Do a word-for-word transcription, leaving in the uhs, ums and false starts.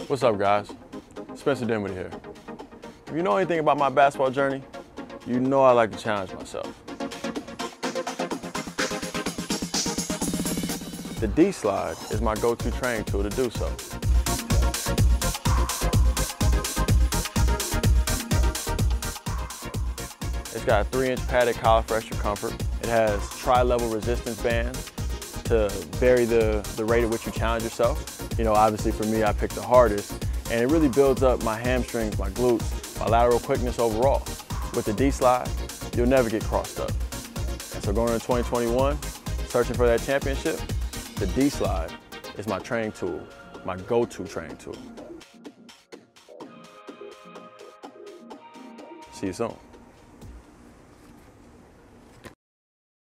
What's up, guys? Spencer Dinwiddie here. If you know anything about my basketball journey, you know I like to challenge myself. The D-Slide is my go-to training tool to do so. It's got a three inch padded collar for extra comfort. It has tri-level resistance bands to vary the, the rate at which you challenge yourself. You know, obviously for me, I picked the hardest, and it really builds up my hamstrings, my glutes, my lateral quickness overall. With the D-Slide, you'll never get crossed up. And so going into twenty twenty-one, searching for that championship, the D-Slide is my training tool, my go-to training tool. See you soon.